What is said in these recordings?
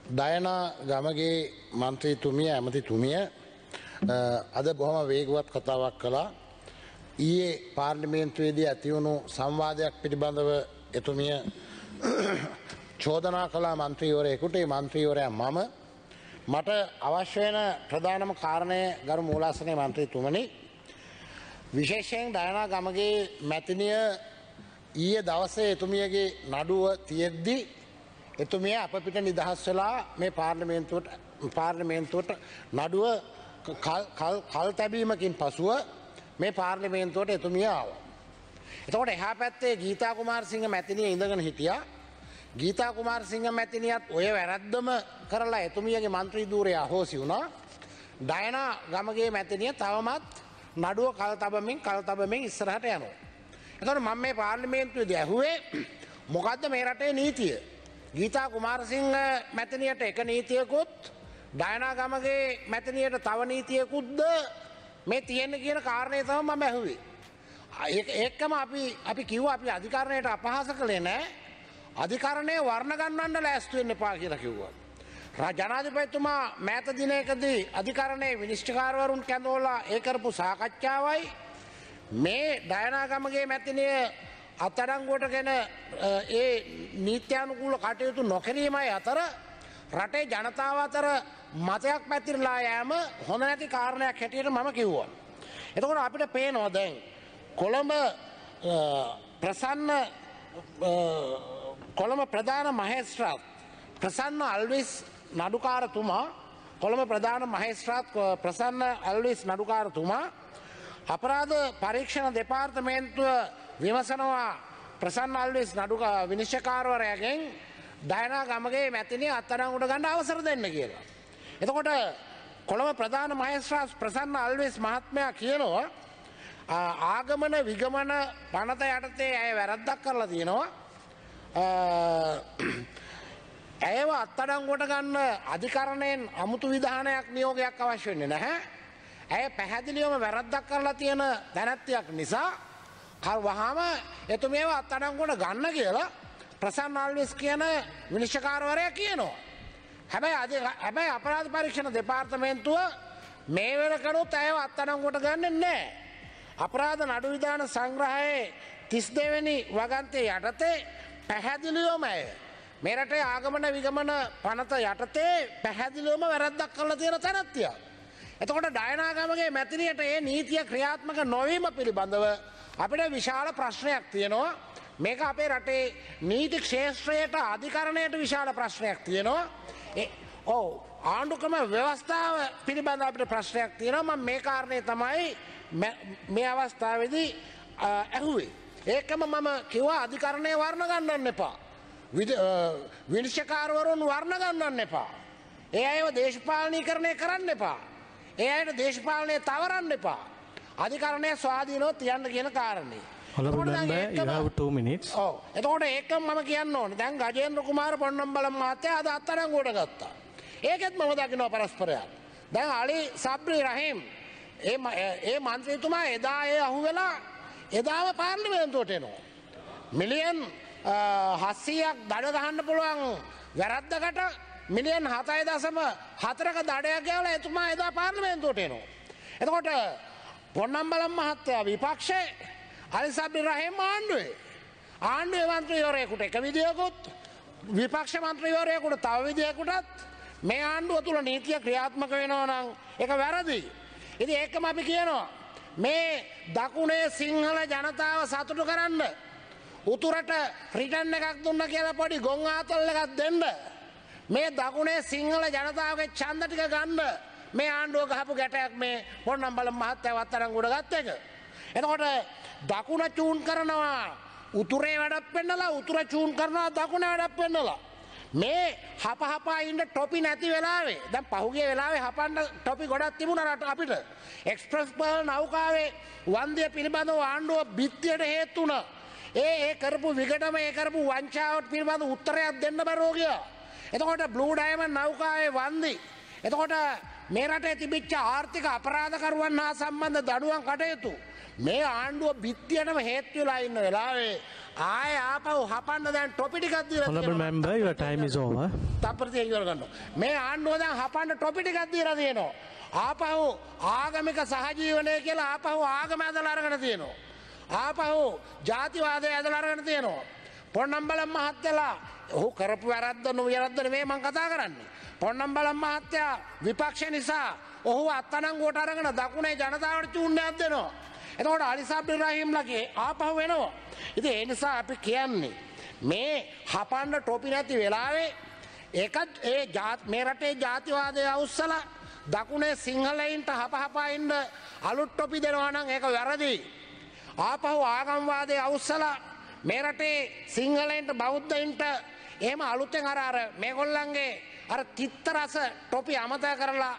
දයනා ගමගේ මන්ත්‍රීතුමිය ඇමතිතුමිය අද බොහොම වේගවත් කතාවක් කළා. ඊයේ පාර්ලිමේන්තුවේදී ඇතිවුණු සංවාදයක් පිළිබඳව එතුමිය චෝදනා කළා මන්ත්‍රීවරයෙකුට. ඒ මන්ත්‍රීවරයා මට අවශ්‍ය වෙන ප්‍රධානම කාරණය ගරු මූලාසනයේ මන්ත්‍රීතුමනි, විශේෂයෙන් දයනා ගමගේ මැතිනිය ඊයේ දවසේ එතුමියගේ නඩුව තියෙද්දි එතුමිය අප පිට නිදහස් වෙලා මේ පාර්ලිමේන්තුවට නඩුව කල් තැබීමකින් පසුව මේ පාර්ලිමේන්තුවට එතුමිය ආවා. එතකොට එහා පැත්තේ ගීතා කුමාරසිංහ මැතිනිය ඉඳගෙන හිටියා. ගීතා කුමාරසිංහ මැතිනියත් ඔය වැරද්දම කරලා එතුමියගේ මන්ත්‍රී ධූරය අහෝසි වුණා. දයනා ගමගේ මැතිනිය තවමත් නඩුව කල් තබමින් ඉස්සරහට යනවා. එතකොට මම මේ පාර්ලිමේන්තුවේදී ඇහුවේ මොකද්ද මේ රටේ නීතිය? ගීතා කුමාරසිංහ මැතිනියට එක නීතියකුත් දයනා ගමගේ මැතිනියට තව නීතියකුත්ද මේ තියෙන්නේ කියන කාරණේ තමයි මම ඇහුවේ. ඒකම අපි කිව්වා අපි අධිකරණයට අපහාස කළේ නැහැ. අධිකරණය වර්ණ ගන්නන්න ලෑස්ති වෙන්න එපා කියලා කිව්වා. ජනාධිපතිතුමා මෑත දිනයකදී අධිකරණයේ විනිශ්චයකාරවරුන් කැඳවලා ඒ කරපු සාකච්ඡාවයි මේ දයනා ගමගේ මැතිනිය අත්අඩංගුවටගෙන ඒ නීත්‍යානුකූල කටයුතු නොකිරීමයි අතර රටේ ජනතාව අතර මතයක් පැතිරලා යෑම හොඳ නැති කාරණයක් හැටියට මම කිව්වා. එතකොට අපිට පේනවා දැන් කොළඹ ප්‍රධාන මහේස්ත්‍රාත් ප්‍රසන්න අල්විස් නඩුකාරතුමා ප්‍රසන්න අල්විස් නඩුකාරතුමා අපරාධ පරීක්ෂණ දෙපාර්තමේන්තුව විමසනවා ප්‍රසන්න අල්විස් විනිශ්චයකාරවරයාගෙන් දයනා ගමගේ මැතිනිය අත්අඩංගුවට ගන්න අවසර දෙන්න කියලා. එතකොට කොළඹ ප්‍රධාන මහේස්ත්‍රාත් ප්‍රසන්න අල්විස් මහත්මයා කියනවා ආගමන විගමන පනත යටතේ ඇය වැරද්දක් කරලා තියෙනවා. ඇයව අත්අඩංගුවට ගන්න අධිකරණයෙන් අමුතු විධානයක් නියෝගයක් අවශ්‍ය වෙන්නේ නැහැ. ඇය පැහැදිලිවම වැරද්දක් කරලා තියෙන දැනැත්තියක් නිසා වහාම එතුමියව අත්අඩංගුවට ගන්න කියලා ප්‍රසන්න අල්විස් කියන විනිශ්චයකාරවරයා කියනවා. හැබැයි අපරාධ පරීක්ෂණ දෙපාර්තමේන්තුව මේ වෙනකනුත් ඇයව අත්අඩංගුවට ගන්නෙ නැහැ. අපරාධ නඩු විධාන සංග්‍රහයේ 32 වෙනි වගන්තයේ යටතේ පැහැදිලිවම ඇය මේ රටේ ආගමන විගමන පනත යටතේ පැහැදිලිවම වැරද්දක් කරලා තියෙන තැනැත්තියක්. එතකොට දයනා ගමගේ මැතිනියට මේ නීතිය ක්‍රියාත්මක නොවීම පිළිබඳව අපිට විශාල ප්‍රශ්නයක් තියෙනවා. මේක අපේ රටේ නීති ක්ෂේත්‍රයට අධිකරණයට විශාල ප්‍රශ්නයක් තියෙනවා. ආණ්ඩුක්‍රම ව්‍යවස්ථාව පිළිබඳව අපිට ප්‍රශ්නයක් තියෙනවා. මම මේ කාරණේ තමයි මේ අවස්ථාවේදී ඇහුවේ. ඒකම මම කිව්වා අධිකරණය වර්ණ ගන්නන්න එපා. විනිශ්චයකාරවරුන් වර්ණ ගන්නන්න එපා. ඒ අයව දේශපාලනීකරණය කරන්න එපා. ඒ අයට දේශපාලනය තවරන්න එපා. අධිකරණය ස්වාධීනව තියන්න කියන කාරණේ. එතකොට ඒකම මම කියන්න ඕනේ. දැන් ගජේන්ද්‍ර කුමාර පොන්නම්බලම් මහත්තයා අද අත්අඩංගුවට ගත්තා. ඒකෙත් මම දකිනවා පරස්පරයක්. දැන් අලි සබ්රි රහීම් ඒ මන්ත්‍රීතුමා එදා අහුවෙලා එදාම පාර්ලිමේන්තුවට එනවා. මිලියන් 700ක් දඩ ගහන්න පුළුවන් වැරද්දකට මිලියන් 7.4ක දඩයක් ගෙවලා එතුමා එදා පාර්ලිමේන්තුවට එනවා. එතකොට පොන්නම්බලම් මහත්තයා විපක්ෂේ, අලි සබ්රි රහීම් ආණ්ඩුවේ මන්ත්‍රීවරයෙකුට එක විදියකුත් විපක්ෂ මන්ත්‍රීවරයෙකුට තව විදියකුටත් මේ ආණ්ඩුව තුල නීතිය ක්‍රියාත්මක වෙනවා නම් ඒක වැරදි. ඉතින් ඒකම අපි කියනවා මේ දකුණේ සිංහල ජනතාව සතුටු කරන්න උතුරට රිටර්න් එකක් දුන්න කියලා පොඩි ගොන් ආතල් එකක් දෙන්න මේ දකුණේ සිංහල ජනතාවගේ ඡන්ද ටික ගන්න මේ ආණ්ඩුව ගහපු ගැටයක් මේ පොන්නම්බලම් මහත්තයා අත්අඩංගුවට ගත්ත එක. එතකොට දකුණ චූන් කරනවා උතුරේ වැඩක් පෙන්නලා, උතුර චූන් කරනවා දකුණ වැඩක් පෙන්නලා. මේ හපහපා ඉන්න ටොපි නැති වෙලාවේ දැන් පහුගිය වෙලාවේ හපන්න ටොපි ගොඩක් තිබුණා අපිට. එක්ස්ප්‍රස් පර්ල් නෞකාවේ වන්දිය පිළිබඳව ආණ්ඩුව බිත්තියට හේතු වුණා. ඒ කරපු විගඩම ඒ කරපු වංචාවට පිළිබඳව උත්තරයක් දෙන්න බැරුව ගියා. එතකොට බ්ලූ ඩයමන්ඩ් නෞකාවේ වන්දි. එතකොට මේ රටේ තිබිච්ච ආර්ථික අපරාධකරුවන් හා සම්බන්ධ දඩුවම් කටයුතු මේ ආණ්ඩුව බිත්තියටම හේතු වෙලා ඉන්න වෙලාවේ ආය ආපහු හපන්න දැන් ටොපි ටිකක් දීලා Honorable member, your time is over. තප්පරතිය ඉවර ගන්නවා. මේ ආණ්ඩුව දැන් හපන්න ටොපි ටිකක් දීලා තියෙනවා. ආපහු ආගමික සහජීවනය කියලා ආපහු ආගම ඇදලා අරගෙන තියෙනවා. ආපහු ජාතිවාදය ඇදලා අරගෙන තියෙනවා. පොන්නම්බලම් මහත්තයලා ඔහු කරපු වැරද්ද නොවැරද්ද නෙමෙයි මම කතා කරන්නේ. පොන්නම්බලම් මහත්තයා විපක්ෂ නිසා ඔහු අත්අඩංගුවට අරගෙන දකුණේ ජනතාවට චූන්නයක් දෙනවා. එතකොට අලිස් අබ්දුල් රහීම්ලගේ ආපහු වෙනවා. ඉතින් ඒ නිසා අපි කියන්නේ මේ හපන්න ටොපි නැති වෙලාවේ ඒකත් මේ රටේ ජාතිවාදය අවුස්සලා දකුණේ සිංහලයින්ට හපහපා ඉන්න අලුත් ටොපි දෙනවා නම් ඒක වැරදි. ආපහු ආගම්වාදය අවුස්සලා මේ රටේ සිංහලයින්ට බෞද්ධයින්ට එහෙම අලුතෙන් අර මේගොල්ලන්ගේ අර තිත්ත රස ටොපි අමතක කරලා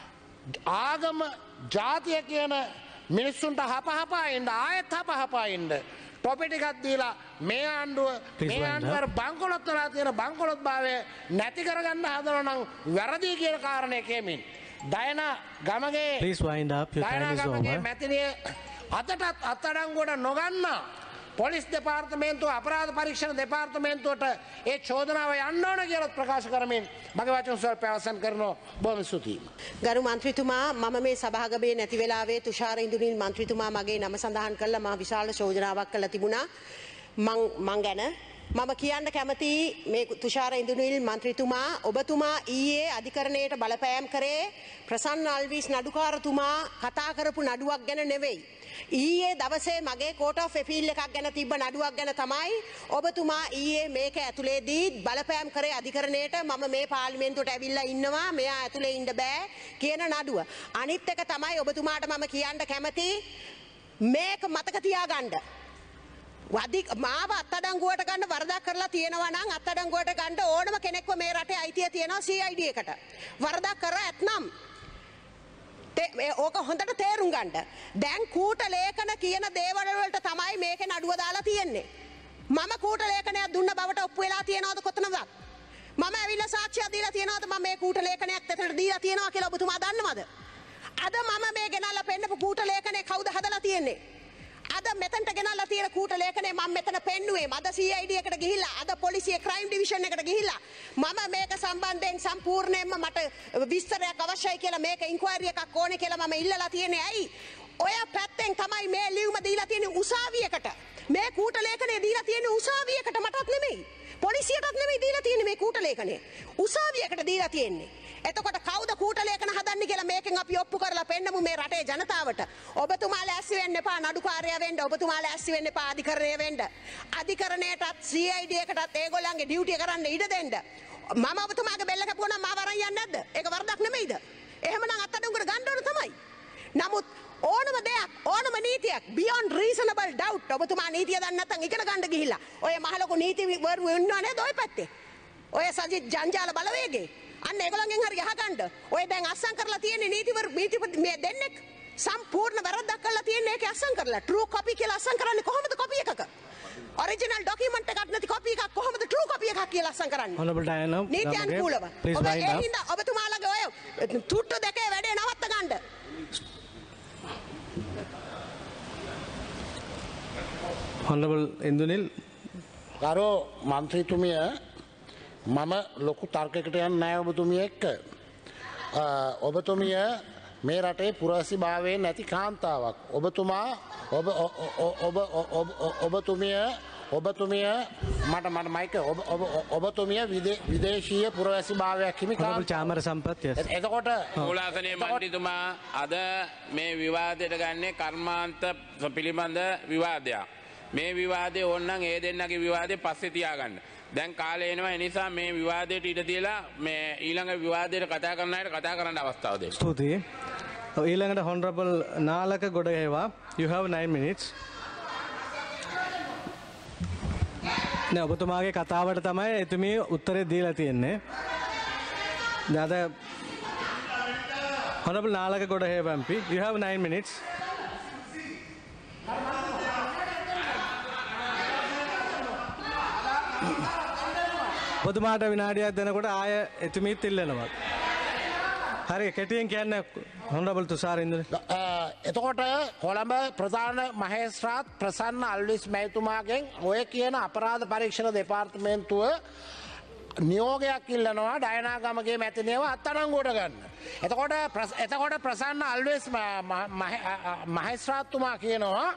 ආගම ජාතිය කියන මිනිස්සුන්ට හපහපා ඉන්න ආයෙත් හපහපා ඉන්න ටොපි ටිකක් දීලා මේ ආණ්ඩුව බංකොලොත් වෙලා තියෙන බංකොලොත් භාවය නැති කරගන්න හදනවා නම් වැරදි කියන කාරණේ කියමින් දයනා ගමගේ මැතිනිය අතටත් අත්අඩංගුවට නොගන්න පොලිස් දෙපාර්තමේන්තුව අපරාධ පරීක්ෂණ දෙපාර්තමේන්තුවට ඒ චෝදනාව යන්න ඕන කියලා ප්‍රකාශ කරමින් මගේ වචන ස්වල්ප අවසන් කරනවා. බොහොම ස්තුතියි. ගරු මන්ත්‍රීතුමා මම මේ සභාගමේ නැති වෙලාවේ තුෂාර ඉන්දුනිල් මන්ත්‍රීතුමා මගේ නම සඳහන් කළා මා විශාල චෝදනාවක් කළා තිබුණා මං ගැන මම කියන්න කැමතියි මේ තුෂාර ඉන්දුනිල් මන්ත්‍රීතුමා ඔබතුමා ඊයේ අධිකරණයට බලපෑම් කරේ ප්‍රසන්න අල්විස් නඩුකාරතුමා කතා කරපු නඩුවක් ගැන නෙවෙයි. ඊයේ දවසේ මගේ කෝට් ඔෆ් අපීල් එකක් ගැන තිබ්බ නඩුවක් ගැන තමයි ඔබතුමා ඊයේ මේක ඇතුලේදී බලපෑම් කරේ අධිකරණයට මම මේ පාර්ලිමේන්තුවට ඇවිල්ලා ඉන්නවා මෙයා ඇතුලේ ඉන්න බෑ කියන නඩුව. අනිත් එක තමයි ඔබතුමාට මම කියන්න කැමති මේක මතක තියාගන්න. මාව අත්අඩංගුවට ගන්න වරදක් කරලා තියෙනවා නම් අත්අඩංගුවට ගන්න ඕනම කෙනෙක්ව මේ රටේ අයිතිය තියෙනවා CID එකට. වරදක් කරා ඇතනම් ඕක හොඳට තේරුම් ගන්න. දැන් කූට ලේඛන කියන දේවල් වලට තමයි මේකේ නඩුව දාලා තියෙන්නේ. මම කූට ලේඛනයක් දුන්න බවට ඔප්පු වෙලා තියනවද කොතනවත්? මම ඇවිල්ලා සාක්ෂියක් දීලා තියනවද මම මේ කූට ලේඛනයක් දෙතට දීලා තියනවා කියලා ඔබතුමා දන්නවද? අද මම මේ ගෙනල්ලා පෙන්නපු කූට ලේඛනේ කවුද හදලා තියෙන්නේ? අද මෙතනට ගෙනල්ලා තියෙන කූට ලේඛනේ මම මෙතන පෙන්නුවේ මද CID එකට ගිහිල්ලා අද පොලිසිය ක්‍රයිම් ඩිවිෂන් එකට ගිහිල්ලා මම මේක සම්බන්ධයෙන් සම්පූර්ණයෙන්ම මට විස්තරයක් අවශ්‍යයි කියලා මේක ඉන්ක්වයරි එකක් ඕනේ කියලා මම ඉල්ලලා තියෙන්නේ. ඇයි? ඔය පැත්තෙන් තමයි මේ ලියුම දීලා තියෙන්නේ උසාවියකට. මේ කූට ලේඛනේ දීලා තියෙන්නේ උසාවියකට මටත් නෙමෙයි. පොලිසියටත් නෙමෙයි දීලා තියෙන්නේ මේ කූට ලේඛනේ. උසාවියකට දීලා තියෙන්නේ. එතකොට කවුද කූට ලේඛන හදන්නේ කියලා මේකෙන් අපි ඔප්පු කරලා පෙන්නමු මේ රටේ ජනතාවට. ඔබතුමාලා ඇස්සි වෙන්න එපා නඩුකාරයා වෙන්න. ඔබතුමාලා ඇස්සි වෙන්න එපා අධිකරණය වෙන්න. අධිකරණයටත් CID එකටත් ඒගොල්ලන්ගේ ඩියුටිය කරන්න ඉඩ දෙන්න. මම ඔබතුමාගේ බෙල්ල කැපුවා නම් මාව අරන් යන්නේ නැද්ද? ඒක වරදක් නෙමෙයිද? එහෙමනම් අත්අඩංගුවට ගන්න ඕන තමයි. නමුත් ඕනම දෙයක් ඕනම නීතියක් beyond reasonable doubt ඔබතුමා නීතිය දන්නේ නැත්නම් ඉගෙන ගන්න ගිහිල්ලා ඔය මහලොකු නීතිවරු ඉන්නව නේද ඔය පැත්තේ? ඔය සජිත් ජංජාල බලවේගේ අන්න ඒගොල්ලන්ගෙන් හරි අහගන්න. ඔය දැන් අස්සම් කරලා තියෙන්නේ නීතිපති මේ දෙන්නෙක් සම්පූර්ණ වැරද්දක් කරලා තියෙන්නේ ඒකේ අස්සම් කරලා. true copy කියලා අස්සම් කරන්නේ කොහොමද copy එකක? original document එකක් නැති copy එකක් කොහොමද true copy එකක් කියලා අස්සම් කරන්නේ? Honorable Diana, නීති අනුකූලව. ඔබ ඒ හින්දා ඔබතුමාලගේ ඔය තුට්ටු දෙකේ වැඩේ නවත්ත ගන්න. Honorable Indunil. ගරු මන්ත්‍රීතුමිය මම ලොකු තර්කයකට යන්නේ නැහැ ඔබතුමිය එක්ක. ඔබතුමිය මේ රටේ පුරවැසි භාවයෙන් නැති කාන්තාවක්. ඔබතුමිය මට මයික ඔබතුමිය විදේශීය පුරවැසි භාවයක් හිමි Honorable Chamara Sampath, yes. එතකොට මූලාසනයේ මන්ත්‍රීතුමා අද මේ විවාදයට ගන්නේ කර්මාන්ත පිළිබඳ විවාදයක්. මේ විවාදේ ඕනනම් ඒ දෙන්නගේ විවාදේ පස්සේ තියාගන්න. දැන් කාලේ එනවා ඒ නිසා මේ විවාදයට ඉඩ තියලා මේ ඊළඟ විවාදයට කතා කරන අයට කතා කරන්න අවස්ථාව දෙන්න. ස්තුතියි. ඊළඟට Honorable Nalaka Godaheva, you have 9 minutes. නෑ ඔබතුමාගේ කතාවට තමයි එතුමිය උත්තරේ දීලා තියෙන්නේ. දැන් Honorable Nalaka Godaheva MP, you have 9 minutes. ඔබතුමාට විනාඩියක් දෙනකොට ආය එතුමියත් ඉල්ලනවා. හරි කෙටියෙන් කියන්න Honorable Tushar Indunil. එතකොට කොළඹ ප්‍රධාන මහේස්ත්‍රාත් ප්‍රසන්න අල්විස් මැතිතුමාගෙන් ඔය කියන අපරාධ පරීක්ෂණ දෙපාර්තමේන්තුව නියෝගයක් ඉල්ලනවා ඩයනාගමගේ මැතිනියව අත්අඩංගුවට ගන්න. එතකොට ප්‍රසන්න අල්විස් මහේස්ත්‍රාත්තුමා කියනවා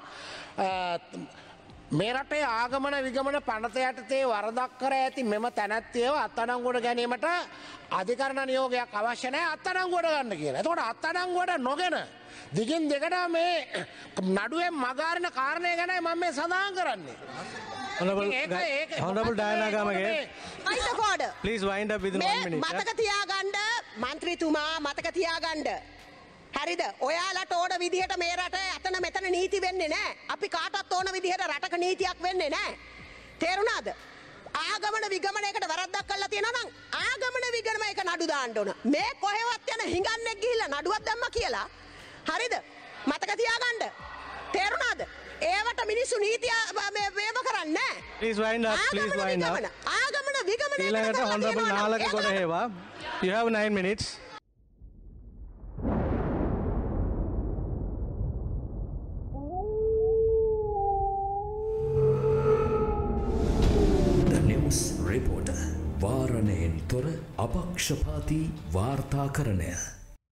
මේ රටේ ආගමන විගමන පනත යටතේ වරදක් කර ඇති මෙම තැනැත්තියව අත්අඩංගුවට ගැනීමට අධිකරණ නියෝගයක් අවශ්‍ය නැහැ අත්අඩංගුවට ගන්න කියලා. එතකොට අත්අඩංගුවට නොගෙන දිගින් දෙකට මේ නඩුවෙන් මගාරින කාරණය ගැනයි මම මේ සඳහන් කරන්නේ. Honorable Diana Gamage, point of order. please wind up within 1 minute. මතක තියාගන්න මන්ත්‍රීතුමා මතක තියාගන්න. හරිද? ඔයාලට ඕන විදිහට මේ රට අතන මෙතන නීති වෙන්නේ නැහැ. අපි කාටවත් ඕන විදිහට රටක නීතියක් වෙන්නේ නැහැ. තේරුණාද? ආගමන විගමනයකට වරද්දක් කරලා තියෙනවා නම් ආගමන විගමනයක නඩු දාන්න ඕන. මේ කොහෙවත් යන හිඟන්නෙක් ගිහිල්ලා නඩුවක් දැම්මා කියලා. හරිද? මතක තියාගන්න. තේරුණාද? ඒවට මිනිස්සු නීතිය මේව කරන්නේ නැහැ. Please wind up. Please wind up. ආගමන විගමනයකට ඊළඟට Honorable Nalaka ගොඩහේවා. You have 9 minutes. රිපෝටර් වාරණයෙන් තොර අපක්ෂපාතී වාර්තාකරණය